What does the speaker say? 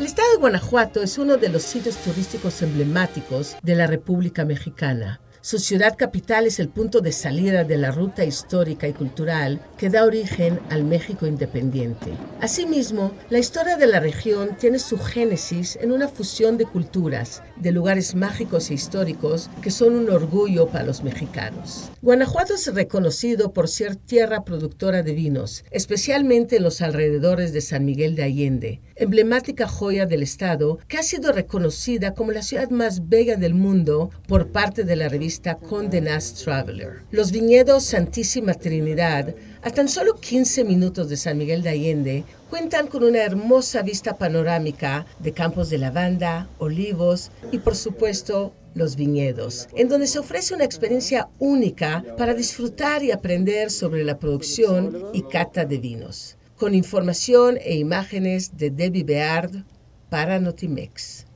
El estado de Guanajuato es uno de los sitios turísticos emblemáticos de la República Mexicana. Su ciudad capital es el punto de salida de la ruta histórica y cultural que da origen al México independiente. Asimismo, la historia de la región tiene su génesis en una fusión de culturas, de lugares mágicos e históricos que son un orgullo para los mexicanos. Guanajuato es reconocido por ser tierra productora de vinos, especialmente en los alrededores de San Miguel de Allende, emblemática joya del estado que ha sido reconocida como la ciudad más bella del mundo por parte de la revista Condé Nast Traveler. Los viñedos Santísima Trinidad, a tan solo 15 minutos de San Miguel de Allende, cuentan con una hermosa vista panorámica de campos de lavanda, olivos y, por supuesto, los viñedos, en donde se ofrece una experiencia única para disfrutar y aprender sobre la producción y cata de vinos. Con información e imágenes de Debbie Beard para Notimex.